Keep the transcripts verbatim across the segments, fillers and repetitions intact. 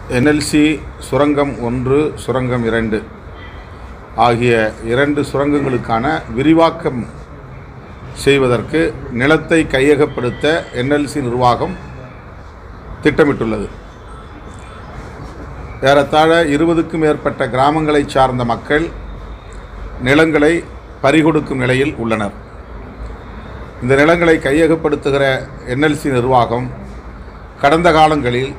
NLC சுரங்கம் ஒன்று சுரங்கம் இரண்டு ஆகிய இரண்டு சுரங்கங்களுக்கான விரிவாக்கம் செய்வதற்கு நிலத்தை கையகப்படுத்த என்எல்சி நிர்வாகம் திட்டமிட்டுள்ளது. ஏறத்தாழ இருபதுக்கும் மேற்பட்ட கிராமங்களை சார்ந்த மக்கள் நிலங்களை பறிகொடுக்கும் நிலையில் உள்ளனர். இந்த நிலங்களை கையகப்படுத்துகிற என்எல்சி நிர்வாகம் கடந்த காலங்களில்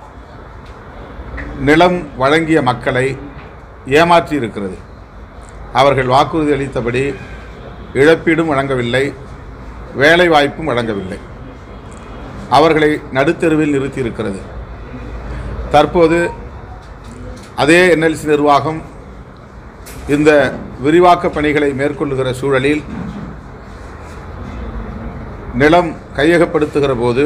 நிலம் வழங்கிய மக்களை ஏமாற்றி இருக்கிறது. அவர்கள் வாக்குறுதி அளித்தபடி இழப்பீடும் வழங்கவில்லை, வேலை வாய்ப்பும் வழங்கவில்லை. அவர்களை நடுத்தெருவில் நிறுத்தி இருக்கிறது. தற்போது அதே என்எல்சி நிர்வாகம் இந்த விரிவாக்க பணிகளை மேற்கொள்ளுகிற சூழலில் நிலம் கையகப்படுத்துகிற போது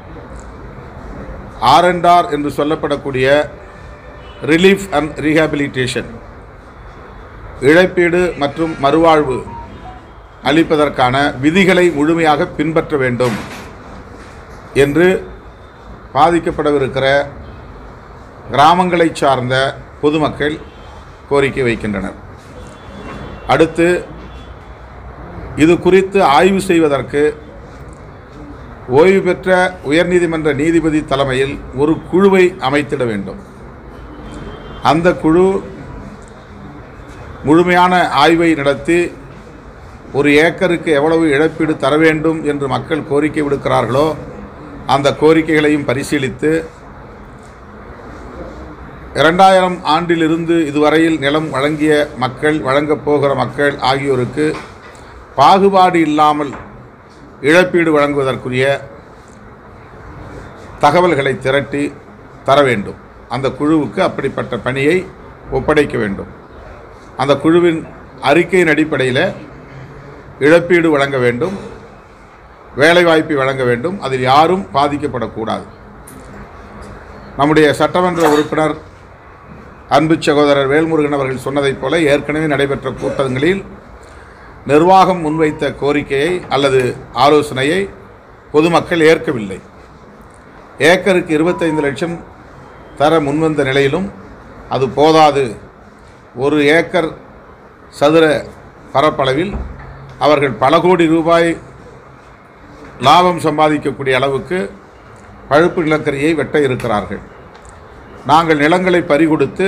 ஆர் அண்ட் ஆர் என்று சொல்லப்படக்கூடிய ரிலீஃப் அண்ட் ரீஹாபிலிட்டேஷன், இழப்பீடு மற்றும் மறுவாழ்வு அளிப்பதற்கான விதிகளை முழுமையாக பின்பற்ற வேண்டும் என்று பாதிக்கப்படவிருக்கிற கிராமங்களை சார்ந்த பொதுமக்கள் கோரிக்கை வைக்கின்றனர். அடுத்து இது குறித்து ஆய்வு செய்வதற்கு ஓய்வு பெற்ற உயர்நீதிமன்ற நீதிபதி தலைமையில் ஒரு குழுவை அமைத்திட வேண்டும். அந்த குழு முழுமையான ஆய்வை நடத்தி ஒரு ஏக்கருக்கு எவ்வளவு இழப்பீடு தர வேண்டும் என்று மக்கள் கோரிக்கை விடுக்கிறார்களோ அந்த கோரிக்கைகளையும் பரிசீலித்து இரண்டாயிரம் ஆண்டிலிருந்து இதுவரையில் நிலம் வழங்கிய மக்கள், வழங்கப் போகிற மக்கள் ஆகியோருக்கு பாகுபாடு இல்லாமல் இழப்பீடு வழங்குவதற்குரிய தகவல்களை திரட்டி தர வேண்டும். அந்த குழுவுக்கு அப்படிப்பட்ட பணியை ஒப்படைக்க வேண்டும். அந்த குழுவின் அறிக்கையின் அடிப்படையில் இழப்பீடு வழங்க வேண்டும், வேலைவாய்ப்பை வழங்க வேண்டும். அதில் யாரும் பாதிக்கப்படக்கூடாது. நம்முடைய சட்டமன்ற உறுப்பினர் அன்பு சகோதரர் வேல்முருகன் அவர்கள் சொன்னதைப் போல ஏற்கனவே நடைபெற்ற கூட்டங்களில் நிர்வாகம் முன்வைத்த கோரிக்கையை அல்லது ஆலோசனையை பொதுமக்கள் ஏற்கவில்லை. ஏக்கருக்கு இருபத்தைந்து லட்சம் தர முன்வந்த நிலையிலும் அது போதாது, ஒரு ஏக்கர் சதுர பரப்பளவில் அவர்கள் பல கோடி ரூபாய் லாபம் சம்பாதிக்கக்கூடிய அளவுக்கு பழுப்பு நிலக்கரியை வெட்ட இருக்கிறார்கள். நாங்கள் நிலங்களை பறிகொடுத்து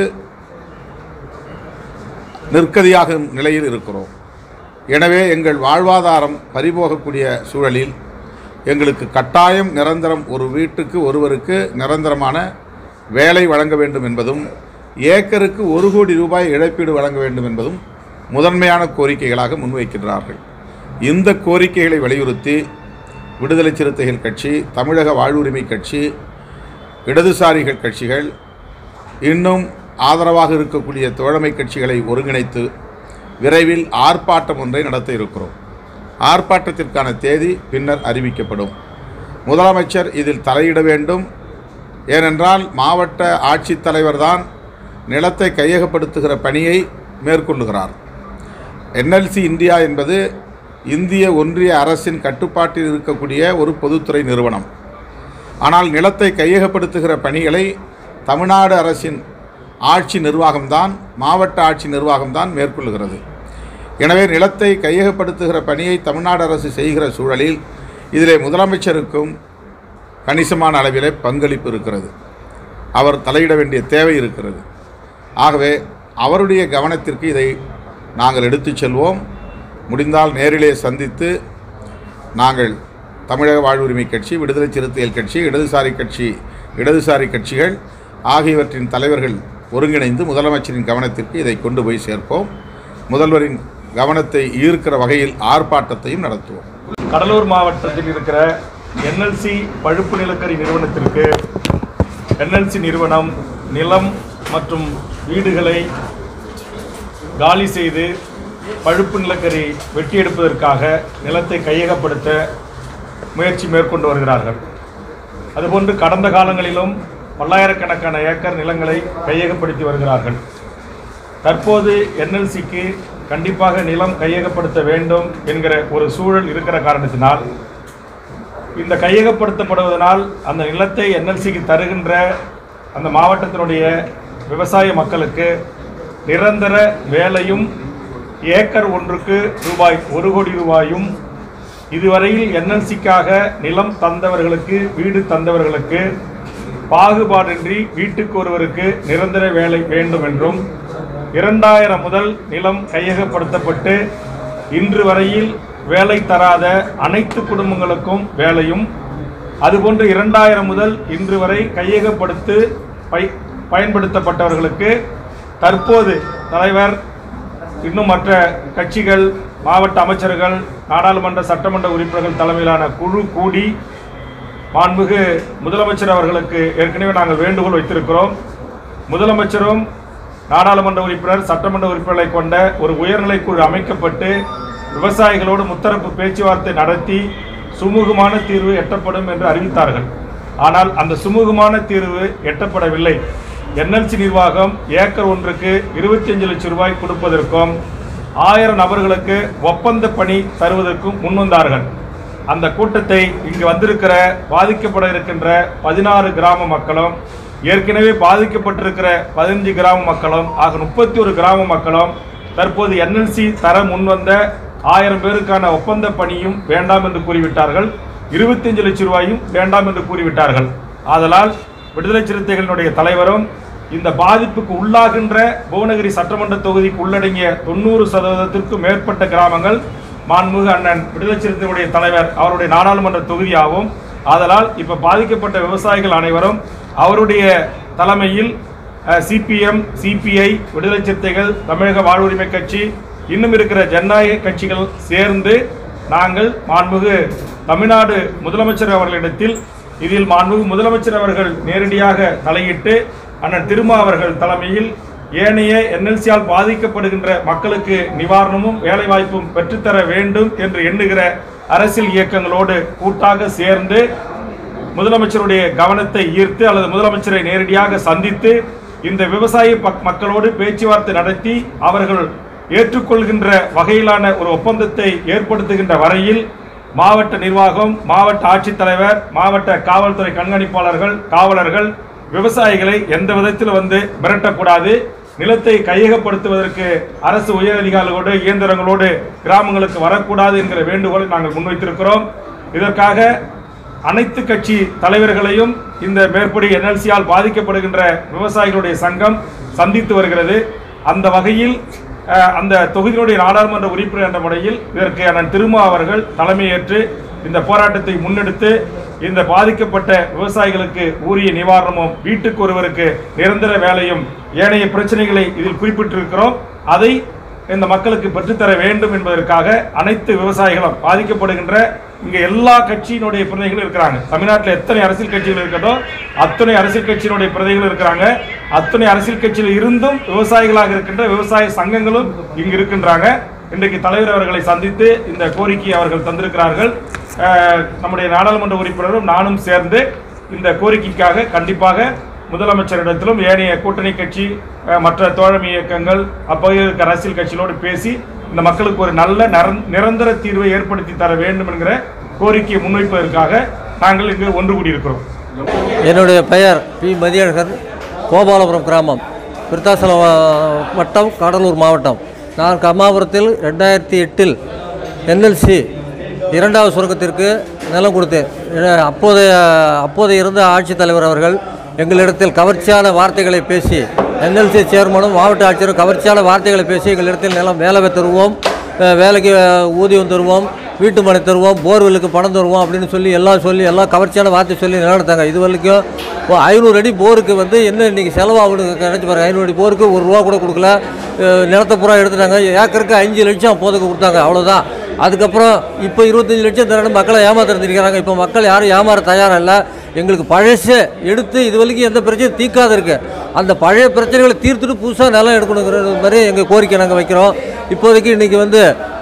நிற்கதியாகும் நிலையில் இருக்கிறோம். எனவே எங்கள் வாழ்வாதாரம் பறிபோகக்கூடிய சூழலில் எங்களுக்கு கட்டாயம் நிரந்தரம், ஒரு வீட்டுக்கு ஒருவருக்கு நிரந்தரமான வேலை வழங்க வேண்டும் என்பதும் ஏக்கருக்கு ஒரு கோடி ரூபாய் இழப்பீடு வழங்க வேண்டும் என்பதும் முதன்மையான கோரிக்கைகளாக முன்வைக்கின்றார்கள். இந்த கோரிக்கைகளை வலியுறுத்தி விடுதலை சிறுத்தைகள் கட்சி, தமிழக வாழ்வுரிமை கட்சி, இடதுசாரிகள் கட்சிகள் இன்னும் ஆதரவாக இருக்கக்கூடிய தோழமை கட்சிகளை ஒருங்கிணைத்து விரைவில் ஆர்ப்பாட்டம் ஒன்றை நடத்த இருக்கிறோம். ஆர்ப்பாட்டத்திற்கான தேதி பின்னர் அறிவிக்கப்படும். முதலமைச்சர் இதில் தலையிட வேண்டும். ஏனென்றால் மாவட்ட ஆட்சித்தலைவர் தான் நிலத்தை கையகப்படுத்துகிற பணியை மேற்கொள்ளுகிறார். என்எல்சி இந்தியா என்பது இந்திய ஒன்றிய அரசின் கட்டுப்பாட்டில் இருக்கக்கூடிய ஒரு பொதுத்துறை நிறுவனம். ஆனால் நிலத்தை கையகப்படுத்துகிற பணிகளை தமிழ்நாடு அரசின் ஆட்சி நிர்வாகம்தான், மாவட்ட ஆட்சி நிர்வாகம்தான் மேற்கொள்ளுகிறது. எனவே நிலத்தை கையகப்படுத்துகிற பணியை தமிழ்நாடு அரசு செய்கிற சூழலில் இதிலே முதலமைச்சருக்கும் கணிசமான அளவிலே பங்களிப்பு இருக்கிறது. அவர் தலையிட வேண்டிய தேவை இருக்கிறது. ஆகவே அவருடைய கவனத்திற்கு இதை நாங்கள் எடுத்துச் செல்வோம். முடிந்தால் நேரிலே சந்தித்து நாங்கள் தமிழக வாழ்வுரிமை கட்சி, விடுதலை சிறுத்தைகள் கட்சி, இடதுசாரி கட்சி இடதுசாரி கட்சிகள் ஆகியவற்றின் தலைவர்கள் ஒருங்கிணைந்து முதலமைச்சரின் கவனத்திற்கு இதை கொண்டு போய் சேர்ப்போம். முதல்வரின் கவனத்தை ஈர்க்கிற வகையில் ஆர்ப்பாட்டத்தையும் நடத்துவோம். கடலூர் மாவட்டத்தில் இருக்கிற என்எல்சி பழுப்பு நிலக்கரி நிறுவனத்திற்கு என்எல்சி நிறுவனம் நிலம் மற்றும் வீடுகளை காலி செய்து பழுப்பு நிலக்கரி வெட்டி எடுப்பதற்காக நிலத்தை கையகப்படுத்த முயற்சி மேற்கொண்டு வருகிறார்கள். அதுபோன்று கடந்த காலங்களிலும் பல்லாயிரக்கணக்கான ஏக்கர் நிலங்களை கையகப்படுத்தி வருகிறார்கள். தற்போது என்எல்சிக்கு கண்டிப்பாக நிலம் கையகப்படுத்த வேண்டும் என்கிற ஒரு சூழல் இருக்கிற காரணத்தினால் இந்த கையகப்படுத்தப்படுவதனால் அந்த நிலத்தை என்எல்சிக்கு தருகின்ற அந்த மாவட்டத்தினுடைய விவசாய மக்களுக்கு நிரந்தர வேலையும் ஏக்கர் ஒன்றுக்கு ரூபாய் ஒரு கோடி ரூபாயும், இதுவரையில் என்எல்சிக்காக நிலம் தந்தவர்களுக்கு, வீடு தந்தவர்களுக்கு பாகுபாடின்றி வீட்டுக்கு ஒருவருக்கு நிரந்தர வேலை வேண்டும் என்றும், இரண்டாயிரம் முதல் நிலம் கையகப்படுத்தப்பட்டு இன்று வரையில் வேலை தராத அனைத்து குடும்பங்களுக்கும் வேலையும், அதுபோன்று இரண்டாயிரம் முதல் இன்று வரை கையகப்படுத்து பை பயன்படுத்தப்பட்டவர்களுக்கு தற்போது தலைவர் இன்னும் மற்ற கட்சிகள், மாவட்ட அமைச்சர்கள், நாடாளுமன்ற சட்டமன்ற உறுப்பினர்கள் தலைமையிலான குழு கூடி மாண்புமிகு முதலமைச்சர் அவர்களுக்கு ஏற்கனவே நாங்கள் வேண்டுகோள் வைத்திருக்கிறோம். முதலமைச்சரும் நாடாளுமன்ற உறுப்பினர், சட்டமன்ற உறுப்பினர்களை கொண்ட ஒரு உயர்நிலை குழு அமைக்கப்பட்டு விவசாயிகளோடு முத்தரப்பு பேச்சுவார்த்தை நடத்தி சுமூகமான தீர்வு எட்டப்படும் என்று அறிவித்தார்கள். ஆனால் அந்த சுமூகமான தீர்வு எட்டப்படவில்லை. என்எல்சி நிர்வாகம் ஏக்கர் ஒன்றுக்கு இருபத்தி அஞ்சு லட்சம் ரூபாய் கொடுப்பதற்கும் ஆயிரம் நபர்களுக்கு ஒப்பந்த பணி தருவதற்கும் முன்வந்தார்கள். அந்த கூட்டத்தை இங்கு வந்திருக்கிற பாதிக்கப்பட இருக்கின்ற பதினாறு கிராம மக்களும், ஏற்கனவே பாதிக்கப்பட்டிருக்கிற பதினஞ்சு கிராம மக்களும் ஆக முப்பத்தி ஒரு கிராம மக்களும் தற்போது என்எல்சி தர முன்வந்த ஆயிரம் பேருக்கான ஒப்பந்த பணியும் வேண்டாம் என்று கூறிவிட்டார்கள். இருபத்தி அஞ்சு லட்சம் ரூபாயும் வேண்டாம் என்று கூறிவிட்டார்கள். ஆதலால் விடுதலை சிறுத்தைகளினுடைய தலைவரும் இந்த பாதிப்புக்கு உள்ளாகின்ற புவனகிரி சட்டமன்ற தொகுதிக்கு உள்ளடங்கிய தொண்ணூறு சதவீதத்திற்கும் மேற்பட்ட கிராமங்கள் மாண்புமிகு அண்ணன் விடுதலை சிறுத்தைகளுடைய தலைவர் அவருடைய நாடாளுமன்ற தொகுதியாகும். ஆதலால் இப்போ பாதிக்கப்பட்ட விவசாயிகள் அனைவரும் அவருடைய தலைமையில் சிபிஎம், சிபிஐ, விடுதலை சிறுத்தைகள், தமிழக வாழ்வுரிமை கட்சி, இன்னும் இருக்கிற ஜனநாயக கட்சிகள் சேர்ந்து நாங்கள் மாண்புமிகு தமிழ்நாடு முதலமைச்சர் அவர்களிடத்தில் இதில் மாண்புமிகு முதலமைச்சர் அவர்கள் நேரடியாக தலையிட்டு அண்ணன் திருமா அவர்கள் தலைமையில் ஏனைய என்எல்சியால் பாதிக்கப்படுகின்ற மக்களுக்கு நிவாரணமும் வேலைவாய்ப்பும் பெற்றுத்தர வேண்டும் என்று எண்ணுகிற அரசியல் இயக்கங்களோடு கூட்டாக சேர்ந்து முதலமைச்சருடைய கவனத்தை ஈர்த்து அல்லது முதலமைச்சரை நேரடியாக சந்தித்து இந்த விவசாய மக்களோடு பேச்சுவார்த்தை நடத்தி அவர்கள் ஏற்றுக்கொள்கின்ற வகையிலான ஒரு ஒப்பந்தத்தை ஏற்படுத்துகின்ற வரையில் மாவட்ட நிர்வாகம், மாவட்ட ஆட்சித்தலைவர், மாவட்ட காவல்துறை கண்காணிப்பாளர்கள், காவலர்கள் விவசாயிகளை எந்த விதத்தில் வந்து மிரட்டக்கூடாது. நிலத்தை கையகப்படுத்துவதற்கு அரசு உயர் அதிகாரிகளோடு இயந்திரங்களோடு கிராமங்களுக்கு வரக்கூடாது என்கிற வேண்டுகோளை நாங்கள் முன்வைத்திருக்கிறோம். இதற்காக அனைத்து கட்சி தலைவர்களையும் இந்த மேற்படி என்எல்சியால் பாதிக்கப்படுகின்ற விவசாயிகளுடைய சங்கம் சந்தித்து வருகிறது. அந்த வகையில் அந்த தொகுதியினுடைய நாடாளுமன்ற உறுப்பினர் என்ற முறையில் இதற்கு அண்ணன் திருமா அவர்கள் தலைமையேற்று இந்த போராட்டத்தை முன்னெடுத்து இந்த பாதிக்கப்பட்ட விவசாயிகளுக்கு உரிய நிவாரணமும், வீட்டுக்கு ஒருவருக்கு நிரந்தர வேலையும், ஏனைய பிரச்சனைகளை இதில் குறிப்பிட்டிருக்கிறோம். அதை இந்த மக்களுக்கு பெற்றுத்தர வேண்டும் என்பதற்காக அனைத்து விவசாயிகளும் பாதிக்கப்படுகின்ற இங்கே எல்லா கட்சியினுடைய பிரதிநிதிகளும் இருக்கிறாங்க. தமிழ்நாட்டில் எத்தனை அரசியல் கட்சிகள் இருக்கிறதோ அத்தனை அரசியல் கட்சியினுடைய பிரதிநிதிகள் இருக்கிறாங்க. அத்தனை அரசியல் கட்சியில் இருந்தும் விவசாயிகளாக இருக்கின்ற விவசாய சங்கங்களும் இங்கு இருக்கின்றாங்க. இன்றைக்கு தலைவர் அவர்களை சந்தித்து இந்த கோரிக்கையை அவர்கள் தந்திருக்கிறார்கள். நம்முடைய நாடாளுமன்ற உறுப்பினரும் நானும் சேர்ந்து இந்த கோரிக்கைக்காக கண்டிப்பாக முதலமைச்சரிடத்திலும் ஏனைய கூட்டணி கட்சி, மற்ற தோழமை இயக்கங்கள், அப்பகுதியில் இருக்கிற அரசியல் கட்சிகளோடு பேசி இந்த மக்களுக்கு ஒரு நல்ல நிரந்தர தீர்வை ஏற்படுத்தி தர வேண்டும் என்கிற கோரிக்கையை முன்வைப்பதற்காக நாங்கள் இங்கு ஒன்று கூடியிருக்கிறோம். என்னுடைய பெயர் பி மதியழகன், கோபாலபுரம் கிராமம், விருத்தாசலம் வட்டம், கடலூர் மாவட்டம். நான் கம்மாபுரத்தில் ரெண்டாயிரத்தி எட்டில் என்எல்சி இரண்டாவது சுரங்கத்திற்கு நிலம் கொடுத்தேன். அப்போதைய அப்போதைய இருந்த ஆட்சித்தலைவர் அவர்கள் எங்களிடத்தில் கவர்ச்சியான வார்த்தைகளை பேசி, என்எல்சி சேர்மனும் மாவட்ட ஆட்சியரும் கவர்ச்சியான வார்த்தைகளை பேசி எங்களிடத்தில் நிலம் வேலை தருவோம், வேலைக்கு ஊதியம் தருவோம், வீட்டு மனை தருவோம், போர்வெல்லுக்கு பணம் தருவோம் அப்படின்னு சொல்லி எல்லாம் சொல்லி எல்லாம் கவர்ச்சியான வார்த்தை சொல்லி நிலநடத்தாங்க. இது வரைக்கும் ஐநூறு அடி போருக்கு வந்து என்ன இன்றைக்கி செலவாகுன்னு நினச்சி பாருங்கள். ஐநூறு அடி போருக்கு ஒரு ரூபா கூட கொடுக்கல. நிலத்தை பூரா எடுத்துட்டாங்க. ஏக்கருக்கு அஞ்சு லட்சம் அப்போதுக்கு கொடுத்தாங்க, அவ்வளோதான். அதுக்கப்புறம் இப்போ இருபத்தஞ்சி லட்சம் தரணும் மக்களை ஏமாத்திருந்துருக்கிறாங்க. இப்போ மக்கள் யாரும் ஏமாற தயாராக இல்லை. எங்களுக்கு பழசு எடுத்து இது வரைக்கும் எந்த பிரச்சனையும் தீர்க்காத இருக்குது. அந்த பழைய பிரச்சனைகளை தீர்த்துட்டு புதுசாக நிலம் எடுக்கணுங்கிறது மாதிரி எங்கள் கோரிக்கை நாங்கள் வைக்கிறோம். இப்போதைக்கு இன்றைக்கி வந்து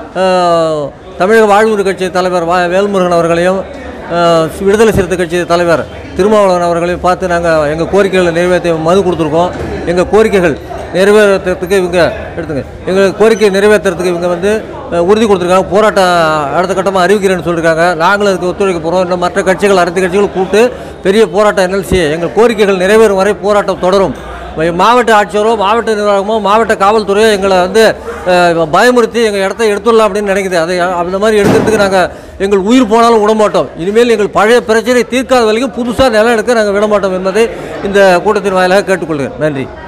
தமிழக வாழ்வுரிமை கட்சி தலைவர் வா வேல்முருகன் அவர்களையும் விடுதலை சிறுத்தை கட்சி தலைவர் திருமாவளவன் அவர்களையும் பார்த்து நாங்கள் எங்கள் கோரிக்கைகளை நிறைவேற்ற மனு கொடுத்துருக்கோம். எங்கள் கோரிக்கைகள் நிறைவேற்றுறதுக்கு இவங்க எடுத்துங்க எங்கள் கோரிக்கையை நிறைவேற்றுறதுக்கு இவங்க வந்து உறுதி கொடுத்துருக்காங்க. போராட்டம் அடுத்த கட்டமாக அறிவிக்கிறேன்னு சொல்லியிருக்காங்க. நாங்களும் அதுக்கு ஒத்துழைக்க போகிறோம். இன்னும் மற்ற கட்சிகள் அரசியல் கட்சிகள் கூப்பிட்டு பெரிய போராட்டம் என்எல்சி எங்கள் கோரிக்கைகள் நிறைவேறும் வரை போராட்டம் தொடரும். மாவட்ட ஆட்சியரோ மாவட்ட நிர்வாகமோ மாவட்ட காவல்துறையோ எங்களை வந்து பயமுறுத்தி எங்கள் இடத்த எடுத்துடலாம் அப்படின்னு நினைக்குது. அதை அந்த மாதிரி எடுக்கிறதுக்கு நாங்கள் எங்கள் உயிர் போனாலும் விடமாட்டோம். இனிமேல் எங்கள் பழைய பிரச்சனை தீர்க்காத வரைக்கும் புதுசாக நிலம் எடுக்க நாங்கள் விடமாட்டோம் என்பதை இந்த கூட்டத்தின் வாயிலாக கேட்டுக்கொள்கிறேன். நன்றி.